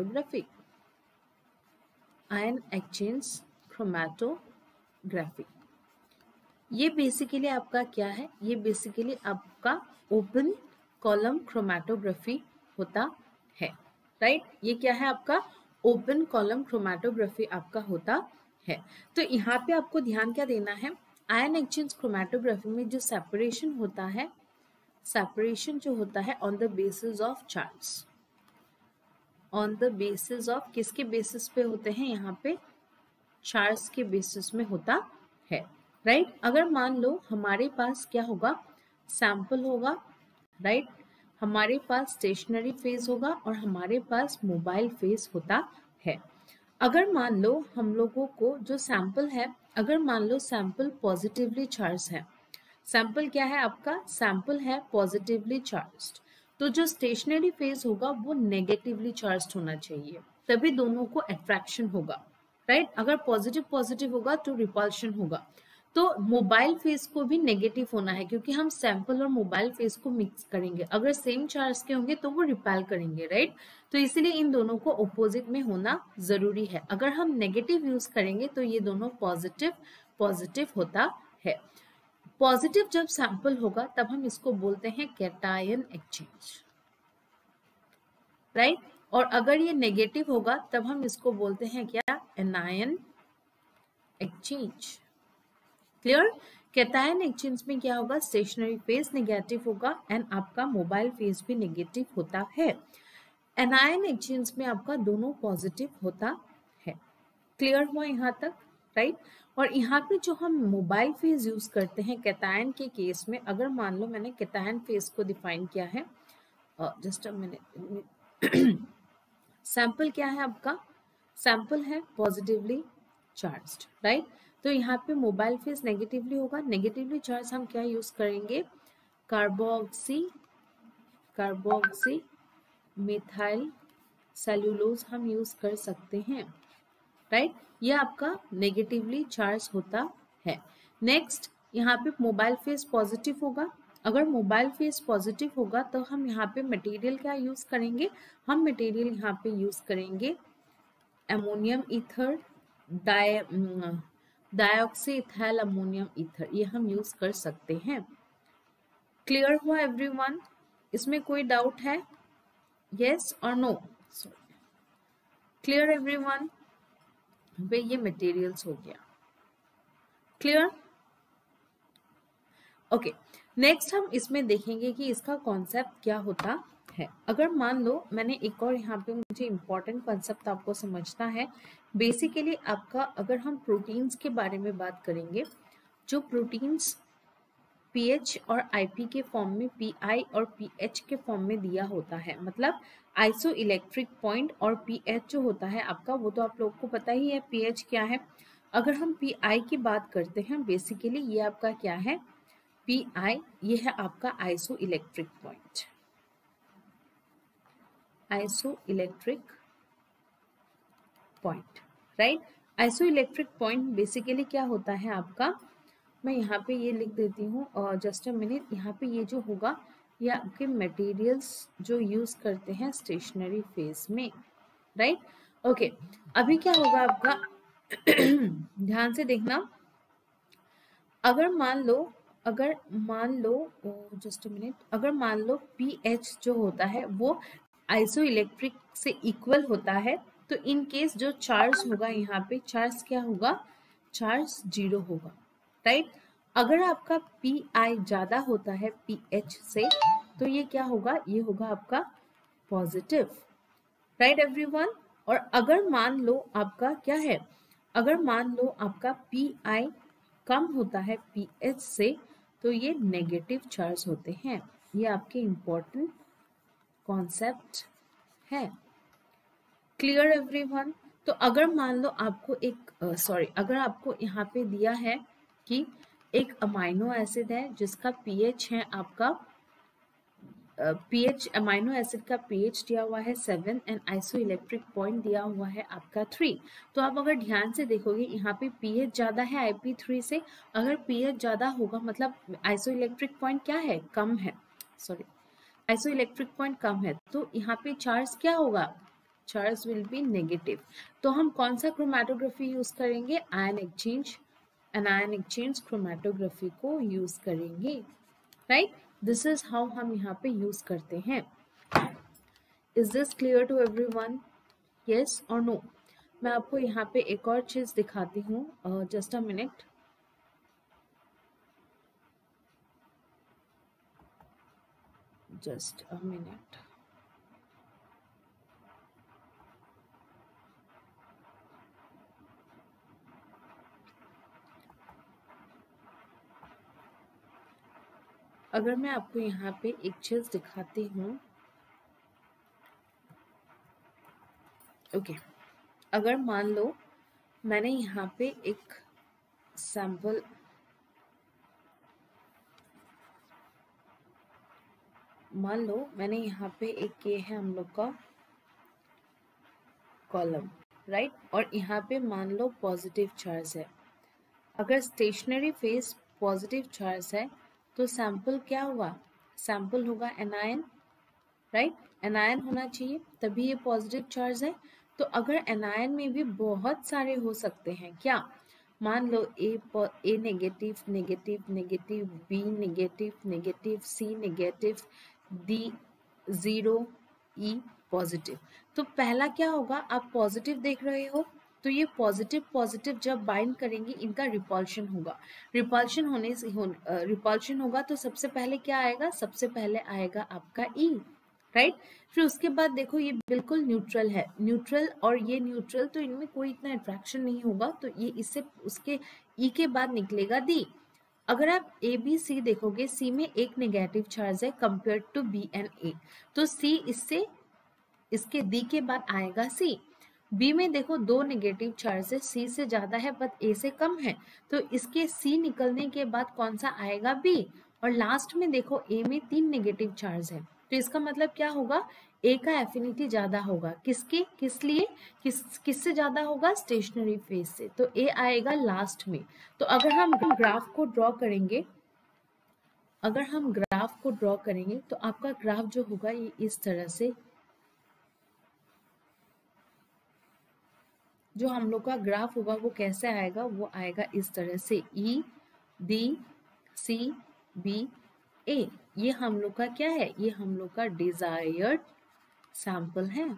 क्रोमैटोग्राफी। ये बेसिकली आपका क्या है, ये बेसिकली आपका ओपन कॉलम क्रोमैटोग्राफी होता है, राइट। ये क्या है आपका ओपन कॉलम क्रोमैटोग्राफी आपका होता है। तो यहाँ पे आपको ध्यान क्या देना है, आयन एक्सचेंज क्रोमैटोग्राफी में जो सेपरेशन होता है, सेपरेशन जो होता है on the basis of charts, on the basis of किसके बेसिस पे होते हैं, यहाँ पे चार्ट्स के बेसिस में होता है, राइट। अगर मान लो हमारे पास क्या होगा, सैंपल होगा, राइट, हमारे पास स्टेशनरी फेज होगा और हमारे पास मोबाइल फेज होता है। अगर मान लो हम लोगों को जो सैंपल है, अगर मान लो सैंपल पॉजिटिवली चार्ज है, सैंपल क्या है आपका, सैंपल है पॉजिटिवली चार्ज्ड, तो जो स्टेशनरी फेज होगा वो नेगेटिवली चार्ज्ड होना चाहिए, तभी दोनों को अट्रैक्शन होगा, राइट। अगर पॉजिटिव होगा तो रिपल्शन होगा। तो मोबाइल फेज को भी नेगेटिव होना है, क्योंकि हम सैंपल और मोबाइल फेज को मिक्स करेंगे, अगर सेम चार्ज के होंगे तो वो रिपेल करेंगे, राइट। तो इसीलिए इन दोनों को ऑपोजिट में होना जरूरी है। अगर हम नेगेटिव यूज करेंगे तो ये दोनों पॉजिटिव होता है। पॉजिटिव जब सैंपल होगा तब हम इसको बोलते हैं कैटायन एक्सचेंज, राइट। और अगर ये नेगेटिव होगा तब हम इसको बोलते हैं क्या, anion exchange. Clear. Cation exchange में क्या होगा, स्टेशनरी फेज नेगेटिव होगा एंड आपका मोबाइल फेज भी नेगेटिव होता है। एनायन एक्सचेंज में आपका दोनों पॉजिटिव होता है। क्लियर हुआ यहाँ तक, राइट। और यहाँ पे जो हम मोबाइल फेज यूज करते हैं कैटायन के केस में, अगर मान लो मैंने कैटायन फेज को डिफाइन किया है, जस्ट अ मिनट, सैंपल क्या है आपका, सैंपल है पॉजिटिवली चार्ज्ड, राइट। तो यहाँ पे मोबाइल फेज नेगेटिवली होगा, नेगेटिवली चार्ज हम क्या यूज करेंगे, कार्बोक्सी मिथाइल सेल्यूलोज हम यूज कर सकते हैं, राइट। ये आपका नेगेटिवली चार्ज होता है। नेक्स्ट यहाँ पे मोबाइल फेज पॉजिटिव होगा, अगर मोबाइल फेज पॉजिटिव होगा तो हम यहाँ पे मटेरियल क्या यूज करेंगे, हम मटेरियल यहाँ पे यूज करेंगे ammonium ether, dioxy ethyl ammonium ether, ये हम यूज कर सकते हैं। क्लियर हुआ एवरीवन, इसमें कोई डाउट है, यस और नो, क्लियर एवरीवन। वे ये मटेरियल्स हो गया, क्लियर। ओके, नेक्स्ट हम इसमें देखेंगे कि इसका कॉन्सेप्ट क्या होता है। अगर मान लो मैंने एक और यहाँ पे, मुझे इंपॉर्टेंट कॉन्सेप्ट आपको समझना है। बेसिकली आपका, अगर हम प्रोटीन्स के बारे में बात करेंगे, जो प्रोटीन्स पीएच और आईपी के फॉर्म में, पीआई और पीएच के फॉर्म में दिया होता है, मतलब आइसो इलेक्ट्रिक पॉइंट और पीएच जो होता है आपका, वो तो आप लोगों को पता ही है पीएच क्या है। अगर हम पीआई की बात करते हैं, बेसिकली ये आपका क्या है, पीआई ये है आपका iso electric point, iso electric point, right. Iso electric point basically क्या होता है आपका, मैं यहाँ पे ये लिख देती हूँ, और जस्ट अ मिनट, यहाँ पे ये जो होगा ये आपके मटेरियल्स जो यूज करते हैं स्टेशनरी फेज में, राइट। ओके, अभी क्या होगा आपका, ध्यान से देखना, अगर मान लो जस्ट अ मिनट, अगर मान लो पीएच जो होता है वो आइसो इलेक्ट्रिक से इक्वल होता है, तो इन केस जो चार्ज होगा यहाँ पे, चार्ज क्या होगा, चार्ज 0 होगा, राइट। अगर आपका पीआई ज्यादा होता है पीएच से, तो ये क्या होगा, ये होगा आपका पॉजिटिव, राइट एवरीवन। और अगर मान लो आपका क्या है, अगर मान लो आपका पीआई कम होता है पीएच से, तो ये नेगेटिव चार्ज होते हैं। ये आपके इम्पोर्टेंट कॉन्सेप्ट है। Clear everyone. तो अगर मान लो आपको एक अगर आपको यहाँ पे दिया है कि एक अमाइनो एसिड है जिसका पीएच है आपका, पीएच अमाइनो एसिड का पीएच दिया हुआ है 7 एंड आइसो इलेक्ट्रिक पॉइंट दिया हुआ है आपका 3। तो आप अगर ध्यान से देखोगे यहाँ पे पीएच ज्यादा है IP3 से, अगर पीएच ज्यादा होगा मतलब आइसो इलेक्ट्रिक पॉइंट क्या है, कम है, आइसो इलेक्ट्रिक पॉइंट कम है, तो यहाँ पे चार्ज क्या होगा, चार्ज विल बी नेगेटिव। तो हम कौन सा क्रोमैटोग्राफी यूज करेंगे, ion exchange, anion exchange chromatography को यूज करेंगे, राइट। दिस इज हाउ हम यहाँ पे यूज करते हैं। Is this clear to everyone, yes और नो। मैं आपको यहाँ पे एक और चीज दिखाती हूँ, just a minute, just a minute. अगर मैं आपको यहाँ पे एक चीज दिखाती हूँ, ओके, अगर मान लो मैंने यहाँ पे एक सैंपल, मान लो मैंने यहाँ पे एक ये है हम लोग का कॉलम, राइट, और यहाँ पे मान लो पॉजिटिव चार्ज है। अगर स्टेशनरी फेज पॉजिटिव चार्ज है तो सैंपल क्या होगा, सैंपल होगा एनायन, राइट, एनायन होना चाहिए तभी ये पॉजिटिव चार्ज है। तो अगर एनायन में भी बहुत सारे हो सकते हैं क्या, मान लो A negative negative negative, B negative negative, C negative, D 0, E positive. तो पहला क्या होगा, आप पॉजिटिव देख रहे हो, तो ये पॉजिटिव पॉजिटिव जब बाइंड करेंगे इनका रिपल्शन होगा। रिपल्शन होने से रिपल्शन होगा तो सबसे पहले क्या आएगा, सबसे पहले आएगा आपका ई, राइट। फिर उसके बाद देखो ये बिल्कुल न्यूट्रल है, न्यूट्रल और ये न्यूट्रल, तो इनमें कोई इतना अट्रैक्शन नहीं होगा, तो ये इससे उसके ई के बाद निकलेगा डी। अगर आप ए बी सी देखोगे, सी में एक नेगेटिव चार्ज है compare to B and A, तो सी इससे इसके डी के बाद आएगा सी। बी में देखो दो नेगेटिव चार्ज है, सी से ज्यादा है बट ए से कम है, तो इसके सी निकलने के बाद कौन सा आएगा, बी। और लास्ट में देखो ए में 3 नेगेटिव चार्ज है, तो इसका मतलब क्या होगा, ए का एफिनिटी ज्यादा होगा, किसके किस लिए किससे ज्यादा होगा, स्टेशनरी फेज से, तो ए आएगा लास्ट में। तो अगर हम ग्राफ को ड्रॉ करेंगे, अगर हम ग्राफ को ड्रॉ करेंगे तो आपका ग्राफ जो होगा ये इस तरह से, जो हम लोग का ग्राफ होगा वो कैसे आएगा, वो आएगा इस तरह से, ई डी सी बी ए। ये हम लोग का क्या है, ये हम लोग का डिजायर्ड सैंपल है।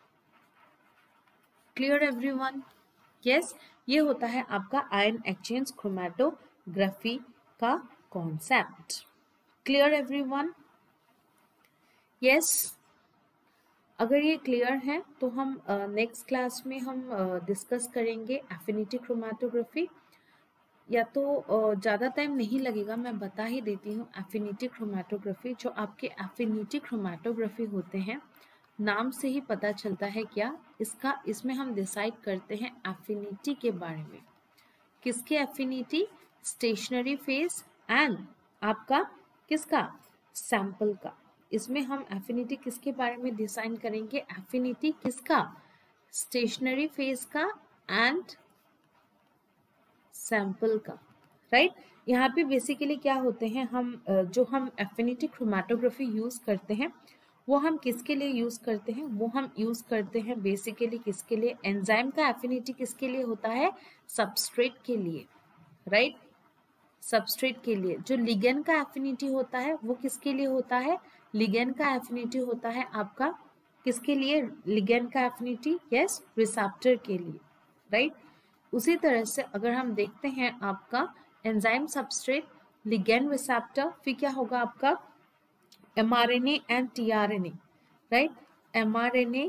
Clear everyone? यस, ये होता है आपका आयन एक्सचेंज क्रोमैटोग्राफी का कॉन्सेप्ट। Clear everyone? यस, अगर ये क्लियर है तो हम नेक्स्ट क्लास में हम डिस्कस करेंगे एफिनिटी क्रोमैटोग्राफी। या तो ज़्यादा टाइम नहीं लगेगा, मैं बता ही देती हूँ। एफिनिटी क्रोमैटोग्राफी, जो आपके एफिनिटी क्रोमैटोग्राफी होते हैं, नाम से ही पता चलता है क्या इसका, इसमें हम डिसाइड करते हैं एफिनिटी के बारे में। किसके एफिनिटी, स्टेशनरी फेज एंड आपका किसका, सैंपल का। इसमें हम एफिनिटी किसके बारे में डिसाइड करेंगे, एफिनिटी किसका, स्टेशनरी फेज का एंड सैंपल का, राइट। यहाँ पे बेसिकली क्या होते हैं, हम जो हम एफिनिटी क्रोमैटोग्राफी यूज करते हैं वो हम किसके लिए यूज करते हैं, वो हम यूज करते हैं बेसिकली किसके लिए, एंजाइम का एफिनिटी किसके लिए होता है, सबस्ट्रेट के लिए, राइट, सबस्ट्रेट के लिए। जो लिगेंड का एफिनिटी होता है वो किसके लिए होता है, लिगेंड का एफिनिटी होता है आपका किसके लिए, लिगेंड का एफिनिटी, यस, रिसेप्टर के लिए, राइट। उसी तरह से अगर हम देखते हैं आपका एंजाइम सबस्ट्रेट लिगेंड रिसेप्टर, फिर क्या होगा आपका mRNA and tRNA, right, mRNA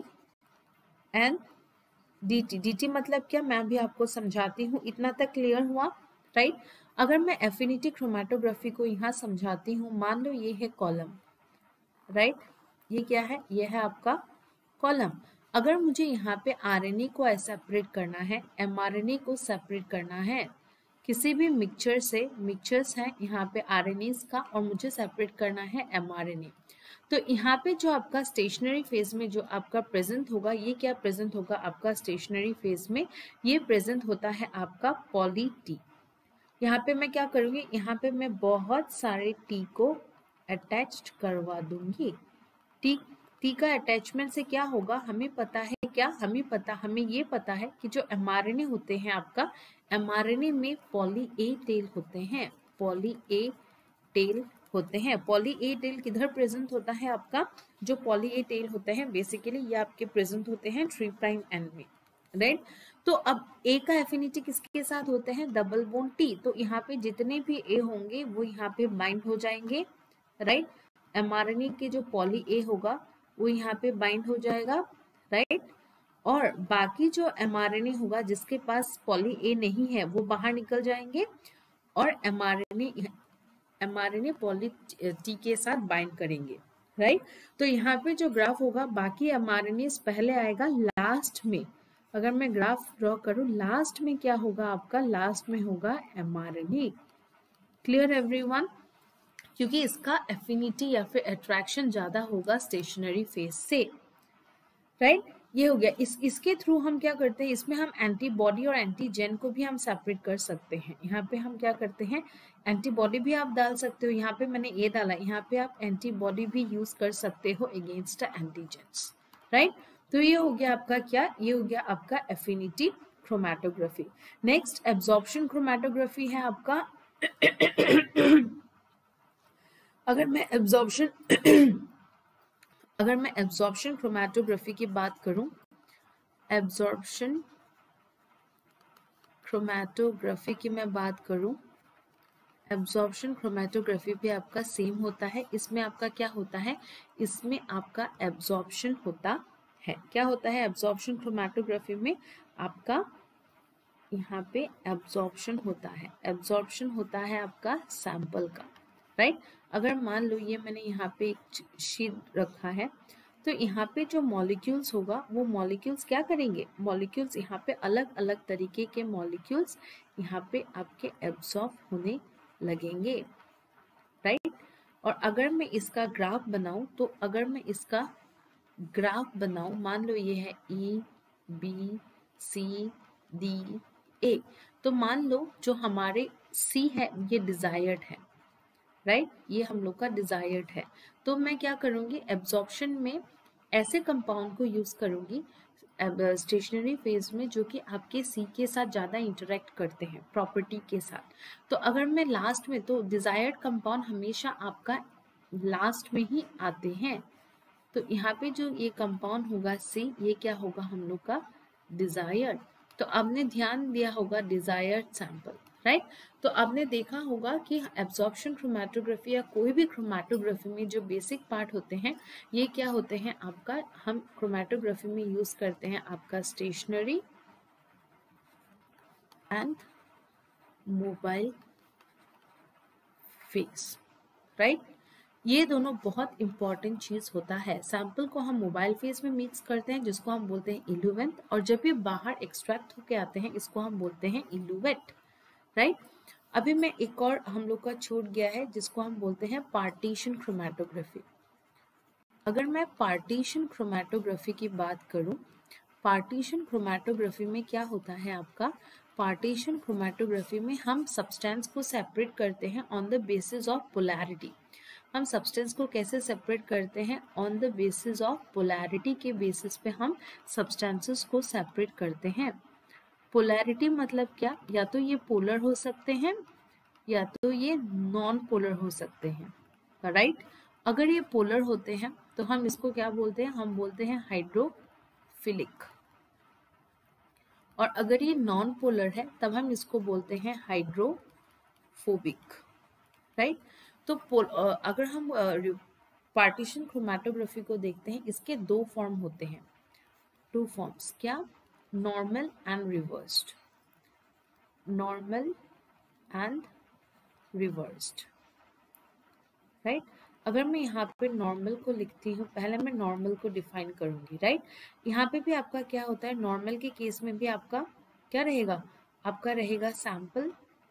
and DT। DT मतलब क्या, मैं भी आपको समझाती हूँ, इतना तक क्लियर हुआ, राइट। अगर मैं एफिनिटी क्रोमैटोग्राफी को यहाँ समझाती हूँ, मान लो ये है कॉलम, राइट, ये क्या है, ये है आपका कॉलम। अगर मुझे यहाँ पे आरएनए को सेपरेट करना है, mRNA को सेपरेट करना है किसी भी मिक्सचर से, मिक्सचर्स हैं यहाँ पे आरएनए का, और मुझे सेपरेट करना है mRNA, तो यहाँ पे जो आपका स्टेशनरी फेज में जो आपका प्रेजेंट होगा, ये क्या प्रेजेंट होगा आपका स्टेशनरी फेज में, ये प्रेजेंट होता है आपका पॉली टी। यहाँ पे मैं क्या करूँगी, यहाँ पे मैं बहुत सारे टी को अटैच्ड करवा दूंगी। टी का अटैचमेंट से क्या होगा, हमें पता है क्या, हमें ये पता है कि जो mRNA होते हैं आपका, mRNA में पॉली ए टेल होते हैं, पॉली ए टेल होते हैं। पॉली ए टेल किधर प्रेजेंट होता है आपका, जो पॉली ए टेल होते हैं बेसिकली ये आपके प्रेजेंट होते हैं 3' एंड में, राइट। तो अब ए का एफिनिटी किसके साथ होते हैं, डबल बॉन्ड टी, तो यहाँ पे जितने भी ए होंगे वो यहाँ पे बाइंड हो जाएंगे, राइट। mRNA के जो पॉली ए होगा वो यहाँ पे बाइंड हो जाएगा, राइट। और बाकी जो mRNA होगा जिसके पास पॉली ए नहीं है वो बाहर निकल जाएंगे, और mRNA पॉली टी के साथ बाइंड करेंगे, राइट। तो यहाँ पे जो ग्राफ होगा, बाकी mRNA पहले आएगा लास्ट में। अगर मैं ग्राफ ड्रॉ करूं, लास्ट में क्या होगा आपका, लास्ट में होगा mRNA। Clear everyone? क्योंकि इसका एफिनिटी या फिर अट्रैक्शन ज्यादा होगा स्टेशनरी फेज से, राइट। ये हो गया। इसके थ्रू हम क्या करते हैं, इसमें हम एंटीबॉडी और एंटीजेन को भी हम सेपरेट कर सकते हैं। यहाँ पे हम क्या करते हैं, एंटीबॉडी भी आप डाल सकते हो, यहाँ पे मैंने ए डाला, यहाँ पे आप एंटीबॉडी भी यूज कर सकते हो अगेंस्ट एंटीजेन्स, राइट। तो ये हो गया आपका क्या, ये हो गया आपका affinity chromatography. Next absorption chromatography है आपका। अगर मैं एब्जॉर्प्शन अगर मैं एब्जॉर्प्शन क्रोमैटोग्राफी की बात करूं, एब्जॉर्प्शन क्रोमैटोग्राफी की मैं बात करूं, एब्जॉर्प्शन क्रोमैटोग्राफी भी आपका सेम होता है। इसमें आपका क्या होता है, इसमें आपका एब्जॉर्प्शन होता है। क्या होता है एब्जॉर्प्शन क्रोमैटोग्राफी में, आपका यहाँ पे एब्जॉर्प्शन होता है। एब्जॉर्प्शन होता है आपका सैंपल का, राइट। अगर मान लो ये मैंने यहाँ पे एक शीट रखा है, तो यहाँ पे जो मॉलिक्यूल्स होगा वो मॉलिक्यूल्स क्या करेंगे, मॉलिक्यूल्स यहाँ पे अलग अलग तरीके के मॉलिक्यूल्स यहाँ पे आपके एब्जॉर्ब होने लगेंगे, राइट। और अगर मैं इसका ग्राफ बनाऊं, तो अगर मैं इसका ग्राफ बनाऊं, मान लो ये है E B C D A, तो मान लो जो हमारे C है ये डिजायर्ड है, राइट, ये हम लोग का डिजायर्ड है। तो मैं क्या करूंगी, एब्जॉर्प्शन में ऐसे कंपाउंड को यूज करूंगी स्टेशनरी फेज में जो कि आपके सी के साथ ज़्यादा इंटरेक्ट करते हैं प्रॉपर्टी के साथ। तो अगर मैं लास्ट में, तो डिजायर्ड कंपाउंड हमेशा आपका लास्ट में ही आते हैं। तो यहाँ पे जो ये कंपाउंड होगा सी, ये क्या होगा हम लोग का डिजायर्ड। तो आपने ध्यान दिया होगा डिजायर्ड सैंपल, राइट। तो आपने देखा होगा कि एब्जॉर्प्शन क्रोमैटोग्राफी या कोई भी क्रोमैटोग्राफी में जो बेसिक पार्ट होते हैं ये क्या होते हैं आपका, हम क्रोमैटोग्राफी में यूज करते हैं आपका stationary and mobile phase, right. ये दोनों बहुत इंपॉर्टेंट चीज होता है। सैंपल को हम मोबाइल फेज में मिक्स करते हैं जिसको हम बोलते हैं इल्यूवेंट, और जब ये बाहर एक्सट्रैक्ट होके आते हैं इसको हम बोलते हैं इल्यूवेट, राइट। अभी मैं एक और हम लोग का छूट गया है जिसको हम बोलते हैं पार्टीशन क्रोमैटोग्राफी। अगर मैं पार्टीशन क्रोमैटोग्राफी की बात करूं, पार्टीशन क्रोमैटोग्राफी में क्या होता है आपका, पार्टीशन क्रोमैटोग्राफी में हम सब्सटेंस को सेपरेट करते हैं on the basis of polarity. हम सब्सटेंस को कैसे सेपरेट करते हैं, on the basis of polarity के बेसिस पे हम सब्सटेंसेस को सेपरेट करते हैं। पोलैरिटी मतलब क्या, या तो ये पोलर हो सकते हैं या तो ये नॉन पोलर हो सकते हैं, राइट। अगर ये पोलर होते हैं तो हम इसको क्या बोलते हैं, हम बोलते हैं हाइड्रोफिलिक, और अगर ये नॉन पोलर है तब हम इसको बोलते हैं हाइड्रोफोबिक, राइट। तो अगर हम पार्टीशन क्रोमैटोग्राफी को देखते हैं, इसके दो फॉर्म होते हैं, टू फॉर्म्स, क्या, normal and reversed, normal and reversed, right. अगर मैं यहाँ पे नॉर्मल को लिखती हूँ, पहले मैं नॉर्मल को डिफाइन करूंगी, राइट। यहाँ पे भी आपका क्या होता है, नॉर्मल के केस में भी आपका क्या रहेगा, आपका रहेगा sample,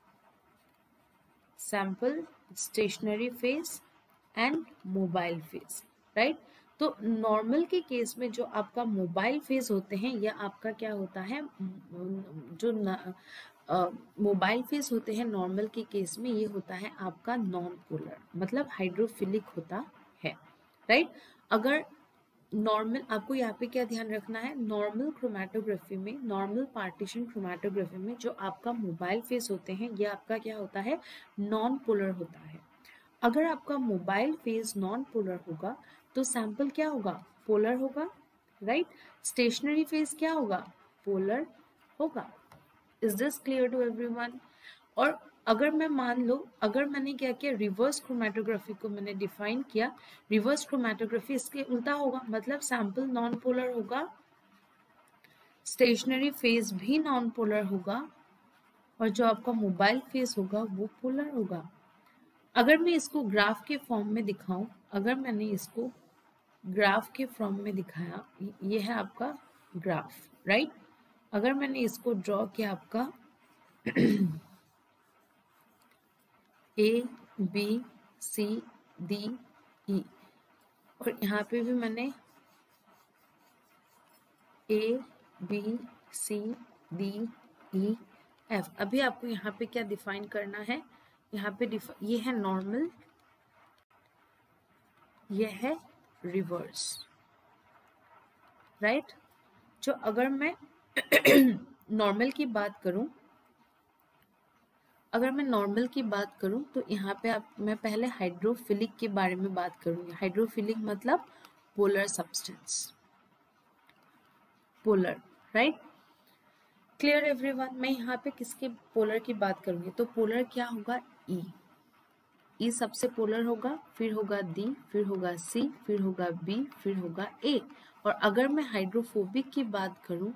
sample, stationary phase and mobile phase, right. तो नॉर्मल के केस में जो आपका मोबाइल फेज होते हैं या आपका क्या होता है, जो मोबाइल फेज होते हैं नॉर्मल के केस में, ये होता है आपका नॉन पोलर, मतलब हाइड्रोफिलिक होता है, राइट। अगर नॉर्मल, आपको यहाँ पे क्या ध्यान रखना है, नॉर्मल क्रोमैटोग्राफी में, नॉर्मल पार्टीशन क्रोमैटोग्राफी में जो आपका मोबाइल फेज होते हैं ये आपका क्या होता है, नॉन पोलर होता है। अगर आपका मोबाइल फेज नॉन पोलर होगा तो सैंपल क्या होगा, पोलर होगा, राइट। स्टेशनरी फेज क्या होगा, पोलर होगा। Is this clear to everyone. और अगर मैं मान लो, अगर मैंने क्या किया, रिवर्स क्रोमैटोग्राफी को मैंने डिफाइन किया, रिवर्स क्रोमैटोग्राफी इसके उल्टा होगा, मतलब सैंपल नॉन पोलर होगा, स्टेशनरी फेज भी नॉन पोलर होगा, और जो आपका मोबाइल फेज होगा वो पोलर होगा। अगर मैं इसको ग्राफ के फॉर्म में दिखाऊं, अगर मैंने इसको ग्राफ के फॉर्म में दिखाया, ये है आपका ग्राफ, राइट। अगर मैंने इसको ड्रॉ किया आपका A B C D E, और यहाँ पे भी मैंने A B C D E F। अभी आपको यहाँ पे क्या डिफाइन करना है, यहाँ पे ये है नॉर्मल, ये है रिवर्स, राइट। जो अगर मैं नॉर्मल की बात करूं, अगर मैं नॉर्मल की बात करूं तो यहाँ पे मैं पहले हाइड्रोफिलिक के बारे में बात करूंगी। हाइड्रोफिलिक मतलब polar substance. Polar, right? Clear everyone? मैं यहाँ पे किसके polar की बात करूँगी, तो polar क्या होगा? E. E सबसे पोलर होगा, फिर होगा D, फिर होगा C, फिर होगा B, फिर होगा A. और अगर मैं हाइड्रोफोबिक की बात करूं,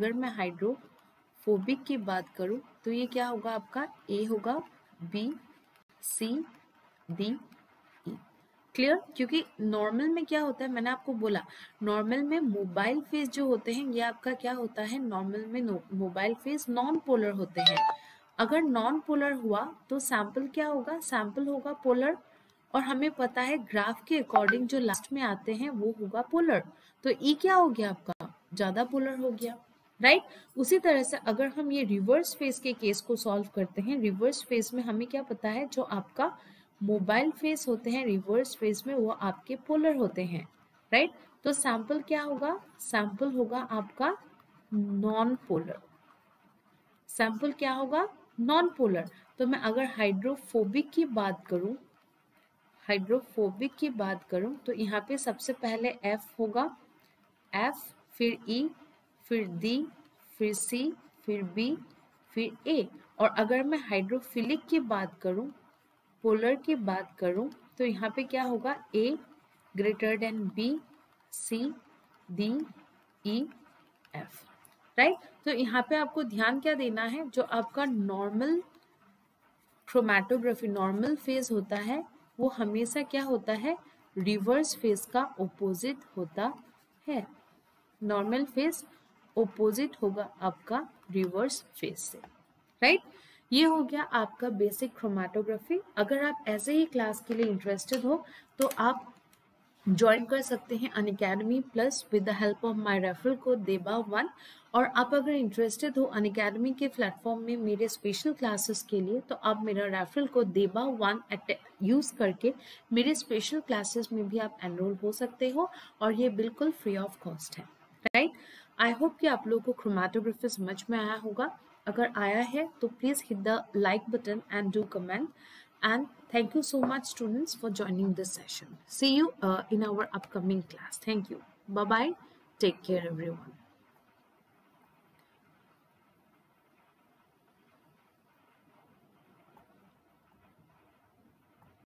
तो ये क्या होगा आपका? A होगा, B, C, D, E. Clear? क्योंकि नॉर्मल में क्या होता है, मैंने आपको बोला नॉर्मल में मोबाइल फेज जो होते हैं, ये आपका क्या होता है, नॉर्मल में मोबाइल फेज नॉन पोलर होते हैं. अगर नॉन पोलर हुआ तो सैंपल क्या होगा? सैंपल होगा पोलर. और हमें पता है ग्राफ के अकॉर्डिंग जो लास्ट में आते हैं वो होगा पोलर. तो ई क्या हो गया आपका? ज्यादा पोलर हो गया, राइट? उसी तरह से अगर हम ये रिवर्स फेज के केस को सॉल्व करते हैं, रिवर्स फेज में हमें क्या पता है, जो आपका मोबाइल फेज होते हैं रिवर्स फेज में वो आपके पोलर होते हैं, राइट? तो सैंपल क्या होगा? सैंपल होगा आपका नॉन पोलर. सैंपल क्या होगा? Non polar. तो मैं अगर हाइड्रोफोबिक की बात करूं तो यहाँ पे सबसे पहले F होगा, F, फिर E, फिर D, फिर C, फिर B, फिर A. और अगर मैं हाइड्रोफिलिक की बात करूं, पोलर की बात करूं, तो यहाँ पे क्या होगा? A greater than B, C, D, E, F, right? तो यहाँ पे आपको ध्यान क्या देना है, जो आपका नॉर्मल क्रोमैटोग्राफी नॉर्मल फेज होता है वो हमेशा क्या होता है? रिवर्स फेज का ओपोजिट होता है. नॉर्मल फेज ओपोजिट होगा आपका रिवर्स फेज से, राइट? ये हो गया आपका बेसिक क्रोमैटोग्राफी. अगर आप ऐसे ही क्लास के लिए इंटरेस्टेड हो तो आप ज्वाइन कर सकते हैं Unacademy plus with the help of my referral code देबा1. और आप अगर इंटरेस्टेड हो अनअकैडमी के प्लेटफॉर्म में मेरे स्पेशल क्लासेस के लिए, तो आप मेरा रेफरल कोड देबा1 यूज़ करके मेरे स्पेशल क्लासेस में भी आप एनरोल हो सकते हो, और ये बिल्कुल फ्री ऑफ कॉस्ट है, राइट? आई होप कि आप लोगों को क्रोमैटोग्राफी समझ में आया होगा. अगर आया है तो please hit the like button and do comment. And thank you so much, students, for joining this session. See you in our upcoming class. Thank you. Bye-bye. Take care, everyone.